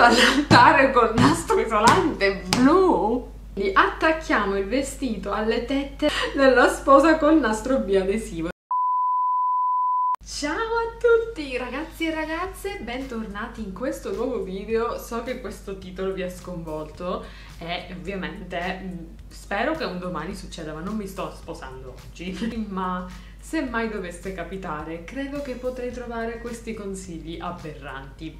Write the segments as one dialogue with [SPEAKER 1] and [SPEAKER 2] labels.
[SPEAKER 1] all'altare col nastro isolante blu. Attacchiamo il vestito alle tette della sposa col nastro biadesivo. Ciao a tutti ragazzi e ragazze, bentornati in questo nuovo video. So che questo titolo vi ha sconvolto e ovviamente spero che un domani succeda, ma non mi sto sposando oggi. Ma se mai dovesse capitare, credo che potrei trovare questi consigli aberranti.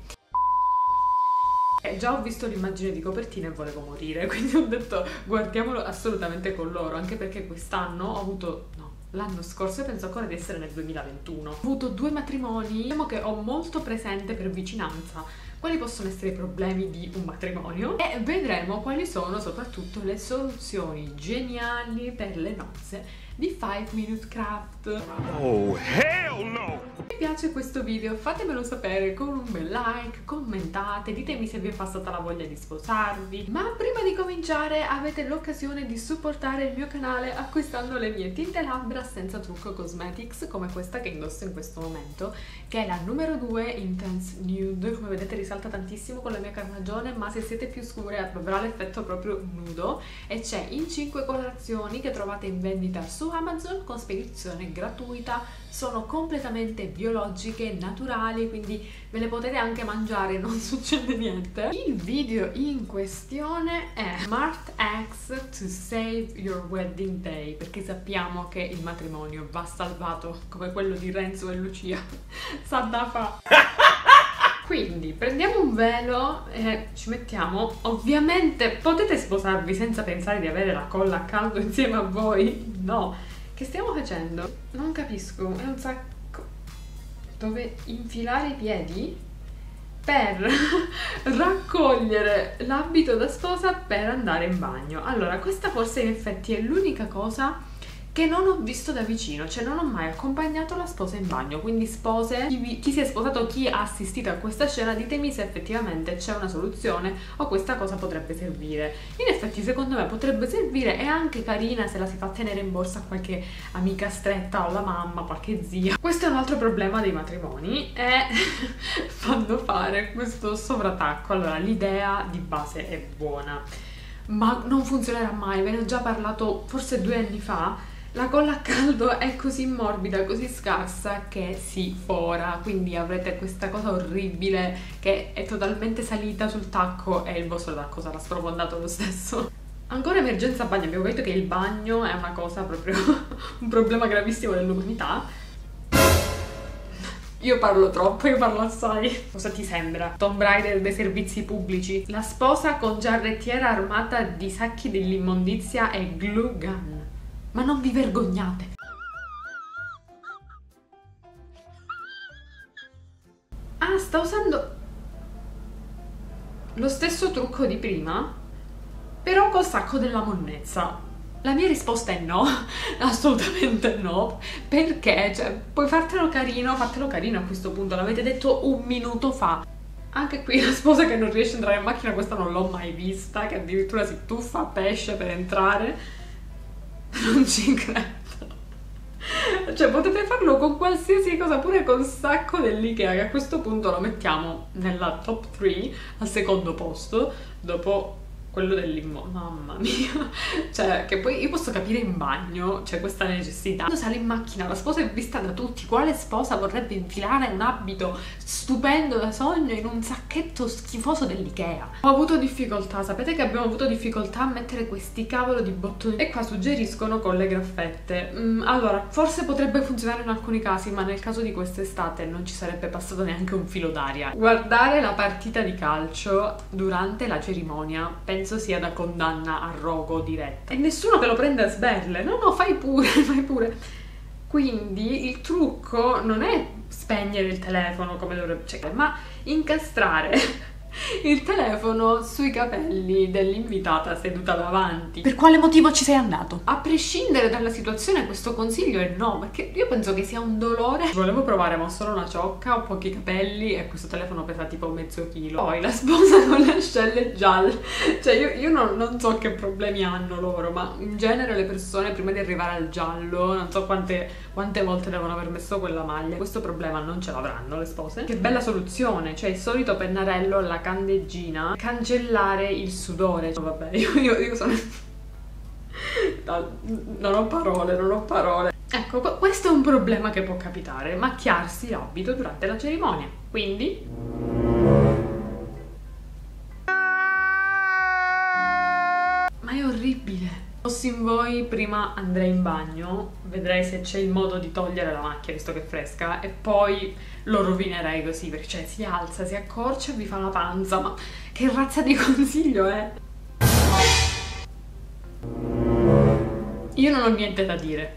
[SPEAKER 1] Già ho visto l'immagine di copertina e volevo morire, quindi ho detto guardiamolo assolutamente con loro, anche perché quest'anno ho avuto... l'anno scorso, io penso ancora di essere nel 2021. Ho avuto 2 matrimoni, diciamo che ho molto presente per vicinanza quali possono essere i problemi di un matrimonio e vedremo quali sono soprattutto le soluzioni geniali per le nozze di 5 Minute Craft.
[SPEAKER 2] Oh, hell no!
[SPEAKER 1] Se vi piace questo video fatemelo sapere con un bel like, commentate, ditemi se vi è passata la voglia di sposarvi. Ma prima di cominciare avete l'occasione di supportare il mio canale acquistando le mie tinte labbra senza trucco cosmetics, come questa che indosso in questo momento, che è la numero 2 Intense Nude. Come vedete risalta tantissimo con la mia carnagione, ma se siete più scure avrà l'effetto proprio nudo, e c'è in 5 colorazioni che trovate in vendita su Amazon con spedizione gratuita. Sono completamente biologiche, naturali, quindi ve le potete anche mangiare, non succede niente. Il video in questione è Smart Hacks to Save Your Wedding Day, perché sappiamo che il matrimonio va salvato come quello di Renzo e Lucia. Sa da fa. Quindi prendiamo un velo e ci mettiamo. Ovviamente potete sposarvi senza pensare di avere la colla a caldo insieme a voi. No, che stiamo facendo? Non capisco. È un sacco dove infilare i piedi per raccogliere l'abito da sposa per andare in bagno. Allora, questa forse in effetti è l'unica cosa che non ho visto da vicino, cioè non ho mai accompagnato la sposa in bagno. Quindi spose, chi si è sposato, chi ha assistito a questa scena, ditemi se effettivamente c'è una soluzione o questa cosa potrebbe servire. In effetti secondo me potrebbe servire, è anche carina se la si fa tenere in borsa a qualche amica stretta o alla mamma, qualche zia. Questo è un altro problema dei matrimoni, e fanno fare questo sovrattacco. Allora, l'idea di base è buona, ma non funzionerà mai, ve ne ho già parlato forse 2 anni fa. La colla a caldo è così morbida, così scarsa che si fora, quindi avrete questa cosa orribile che è totalmente salita sul tacco e il vostro tacco sarà sprofondato lo stesso. Ancora emergenza bagno, abbiamo detto che il bagno è una cosa proprio un problema gravissimo dell'umanità. Io parlo troppo, io parlo assai. Cosa ti sembra? Tomb Raider dei servizi pubblici? La sposa con giarrettiera armata di sacchi dell'immondizia e glue gun. Ma non vi vergognate? Ah, sta usando lo stesso trucco di prima, però col sacco della monnezza. La mia risposta è no, assolutamente no, perché, cioè, puoi fartelo carino a questo punto, l'avete detto 1 minuto fa. Anche qui la sposa che non riesce ad entrare in macchina, questa non l'ho mai vista, che addirittura si tuffa a pesce per entrare. Non ci credo. Cioè, potete farlo con qualsiasi cosa, pure col sacco dell'Ikea, che a questo punto lo mettiamo nella top 3 al secondo posto, dopo quello mamma mia. Cioè, che poi io posso capire in bagno c'è questa necessità. Quando sale in macchina, la sposa è vista da tutti. Quale sposa vorrebbe infilare un abito stupendo da sogno in un sacchetto schifoso dell'Ikea? Ho avuto difficoltà, sapete che abbiamo avuto difficoltà a mettere questi cavolo di bottoni. E qua suggeriscono con le graffette. Allora, forse potrebbe funzionare in alcuni casi, ma nel caso di quest'estate non ci sarebbe passato neanche un filo d'aria. Guardare la partita di calcio durante la cerimonia penso sia da condanna a rogo diretta, e nessuno che lo prende a sberle. No, fai pure, fai pure. Quindi il trucco non è spegnere il telefono come dovrebbe, ma incastrare il telefono sui capelli dell'invitata seduta davanti. Per quale motivo ci sei andato? A prescindere dalla situazione, questo consiglio è no, perché io penso che sia un dolore. Volevo provare, ma ho solo una ciocca, ho pochi capelli e questo telefono pesa tipo mezzo chilo. Poi la sposa con le ascelle gialle. Cioè io non so che problemi hanno loro, ma in genere le persone prima di arrivare al giallo, non so quante volte devono aver messo quella maglia. Questo problema non ce l'avranno le spose. Che bella soluzione, cioè il solito pennarello alla candeggina, cancellare il sudore. Vabbè, io sono... non ho parole, non ho parole. Ecco, questo è un problema che può capitare, macchiarsi l'abito durante la cerimonia. Quindi... ma è orribile. Fossi in voi, prima andrei in bagno, vedrei se c'è il modo di togliere la macchia, visto che è fresca, e poi lo rovinerei così, perché cioè si alza, si accorcia e vi fa la panza. Ma che razza di consiglio è? Io non ho niente da dire.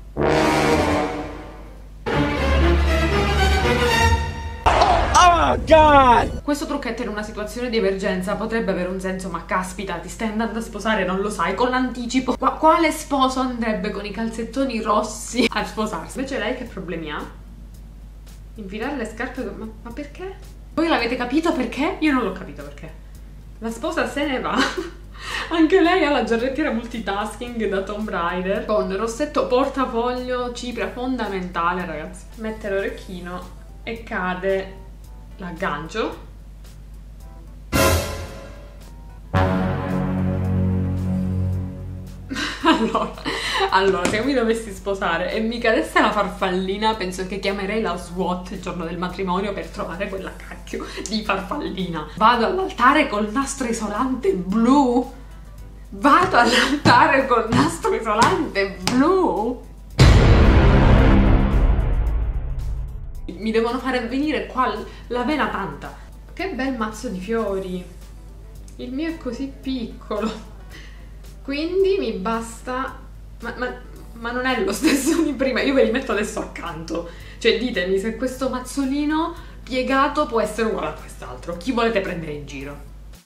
[SPEAKER 2] Oh God!
[SPEAKER 1] Questo trucchetto in una situazione di emergenza potrebbe avere un senso, ma caspita, ti stai andando a sposare, non lo sai, con l'anticipo. Quale sposo andrebbe con i calzettoni rossi a sposarsi? Invece lei che problemi ha? Infilare le scarpe... ma perché? Voi l'avete capito perché? Io non l'ho capito perché. La sposa se ne va. Anche lei ha la giarrettiera multitasking da Tomb Raider con rossetto portafoglio, cipria fondamentale, ragazzi. Mette l'orecchino e cade l'aggancio. Allora, se io mi dovessi sposare e mi cadesse la farfallina, penso che chiamerei la SWAT il giorno del matrimonio per trovare quella cacchio di farfallina. Vado all'altare col nastro isolante blu. Vado all'altare col nastro isolante blu. Mi devono fare venire qua la vena tanta. Che bel mazzo di fiori. Il mio è così piccolo, quindi mi basta... ma non è lo stesso di prima. Io ve li metto adesso accanto. Cioè ditemi se questo mazzolino piegato può essere uguale a quest'altro. Chi volete prendere in giro?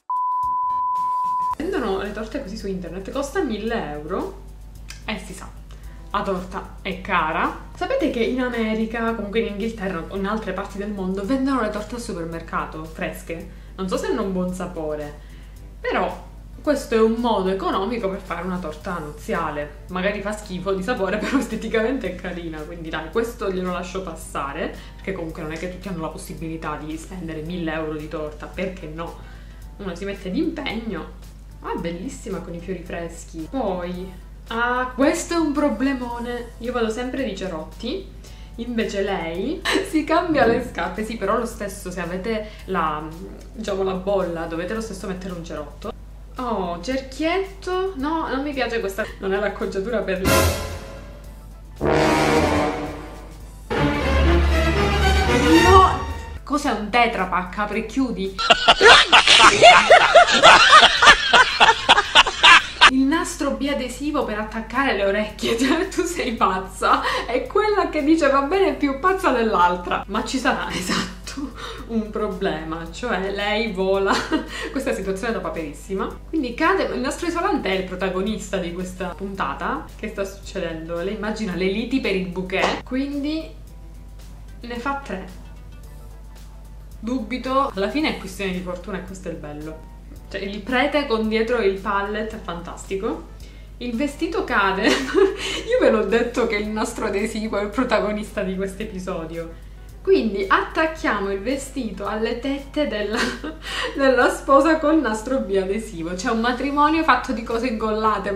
[SPEAKER 1] Vendono le torte così su internet, costa 1.000 euro e si sa, la torta è cara. Sapete che in America, comunque in Inghilterra o in altre parti del mondo vendono le torte al supermercato, fresche? Non so se hanno un buon sapore, però questo è un modo economico per fare una torta nuziale. Magari fa schifo di sapore, però esteticamente è carina, quindi dai, questo glielo lascio passare, perché comunque non è che tutti hanno la possibilità di spendere 1.000 euro di torta, perché no? Uno si mette d'impegno. Ah, bellissima con i fiori freschi. Poi, ah, questo è un problemone. Io vado sempre di cerotti, invece lei si cambia le scarpe. Sì, però lo stesso, se avete la, diciamo, la bolla, dovete lo stesso mettere un cerotto. Oh, cerchietto. No, non mi piace questa. Non è l'accoggiatura per lei. No! Cos'è un Tetra Pak? Apri e chiudi? Il nastro biadesivo per attaccare le orecchie. Cioè, tu sei pazza. È quella che dice va bene, è più pazza dell'altra. Ma ci sarà, esatto, un problema. Cioè, lei vola. Questa situazione da paperissima. Quindi cade. Il nastro isolante è il protagonista di questa puntata. Che sta succedendo? Lei immagina le liti per il bouquet. Quindi ne fa 3. Dubito. Alla fine è questione di fortuna e questo è il bello. Cioè, il prete con dietro il pallet è fantastico. Il vestito cade. Io ve l'ho detto che il nastro adesivo è il protagonista di questo episodio. Quindi attacchiamo il vestito alle tette della sposa col nastro biadesivo. C'è un matrimonio fatto di cose incollate.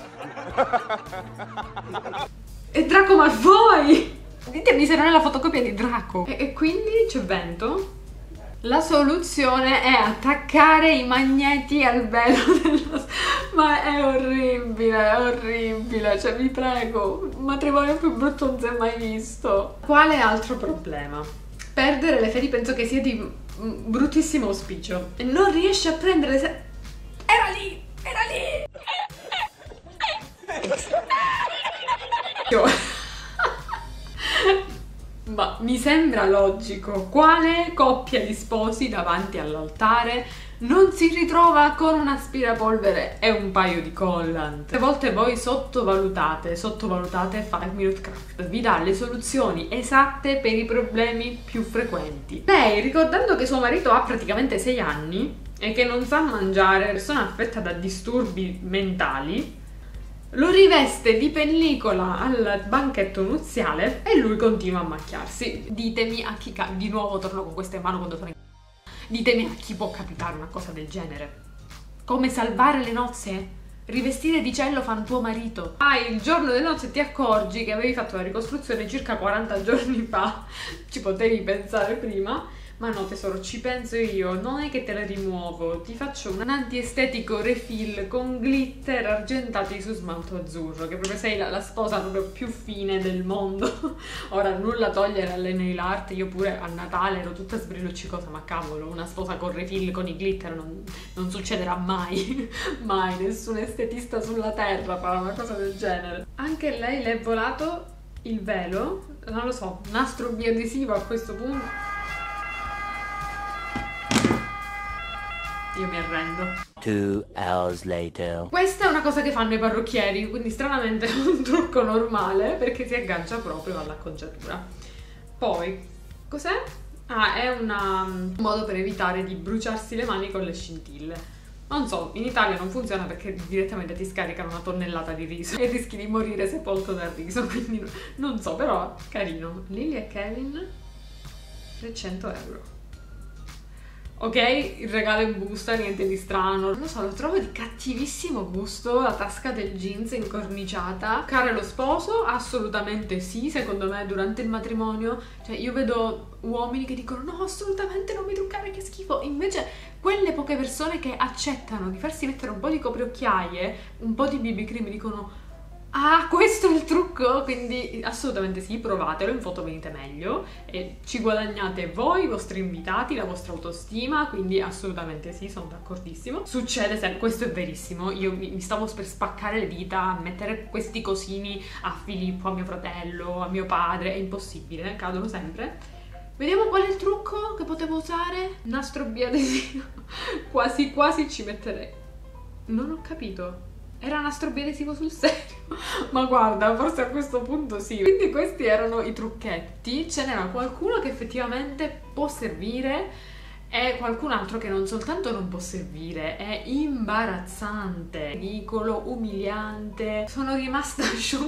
[SPEAKER 1] E Draco Malfoy! Ditemi se non è la fotocopia di Draco. E quindi c'è vento. La soluzione è attaccare i magneti al velo ma è orribile, cioè vi prego, un matrimonio più brutto non si è mai visto. Quale altro problema? Perdere le ferie penso che sia di bruttissimo auspicio. E non riesce a prendere... Era lì! Ma mi sembra logico. Quale coppia di sposi davanti all'altare non si ritrova con un aspirapolvere e un paio di collant? A volte voi sottovalutate 5 Minute Craft, vi dà le soluzioni esatte per i problemi più frequenti. Lei, ricordando che suo marito ha praticamente 6 anni e che non sa mangiare, persona affetta da disturbi mentali, lo riveste di pellicola al banchetto nuziale e lui continua a macchiarsi. Ditemi a chi di nuovo torno con questa in mano quando sono in... Ditemi a chi può capitare una cosa del genere. Come salvare le nozze? Rivestire di cellophane tuo marito. Il giorno delle nozze ti accorgi che avevi fatto la ricostruzione circa 40 giorni fa. Ci potevi pensare prima. Ma no tesoro, ci penso io, non è che te la rimuovo, ti faccio un antiestetico refill con glitter argentati su smalto azzurro, che proprio sei la sposa proprio più fine del mondo. Ora nulla togliere alle nail art, io pure a Natale ero tutta sbrilluccicosa, ma cavolo, una sposa con refill con i glitter non succederà mai, mai, nessun estetista sulla terra farà una cosa del genere. Anche lei le è volato il velo, non lo so, nastro biadesivo a questo punto. Io mi arrendo.
[SPEAKER 3] 2 hours later.
[SPEAKER 1] Questa è una cosa che fanno i parrucchieri, quindi stranamente è un trucco normale perché si aggancia proprio all'acconciatura. Poi, cos'è? È un modo per evitare di bruciarsi le mani con le scintille. Non so, in Italia non funziona perché direttamente ti scaricano una tonnellata di riso e rischi di morire sepolto dal riso, quindi non so, però carino. Lily e Kevin, 300 euro. Ok, il regalo in busta, niente di strano. Non lo so, lo trovo di cattivissimo gusto, la tasca del jeans incorniciata. Care lo sposo? Assolutamente sì, secondo me durante il matrimonio. Cioè io vedo uomini che dicono no, assolutamente non mi truccare, che schifo. Invece quelle poche persone che accettano di farsi mettere un po' di copriocchiaie, un po' di BB cream, dicono questo è il trucco, quindi assolutamente sì, provatelo, in foto venite meglio e ci guadagnate voi, i vostri invitati, la vostra autostima, quindi assolutamente sì, sono d'accordissimo. Succede sempre, questo è verissimo, io mi stavo per spaccare le dita a mettere questi cosini a Filippo, a mio fratello, a mio padre, è impossibile, cadono sempre. Vediamo qual è il trucco che potevo usare. Nastro biadesivo. Quasi quasi ci metterei. Non ho capito. Era nastro biadesivo sul serio? Ma guarda, forse a questo punto sì. Quindi questi erano i trucchetti. Ce n'era qualcuno che effettivamente può servire e qualcun altro che non soltanto non può servire, è imbarazzante, ridicolo, umiliante. Sono rimasta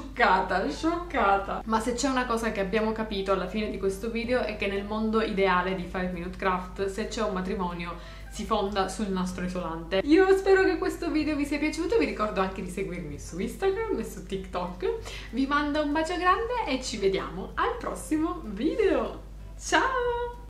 [SPEAKER 1] scioccata. Ma se c'è una cosa che abbiamo capito alla fine di questo video è che nel mondo ideale di 5 Minute Craft, se c'è un matrimonio si fonda sul nastro isolante. Io spero che questo video vi sia piaciuto, vi ricordo anche di seguirmi su Instagram e su TikTok. Vi mando un bacio grande e ci vediamo al prossimo video. Ciao!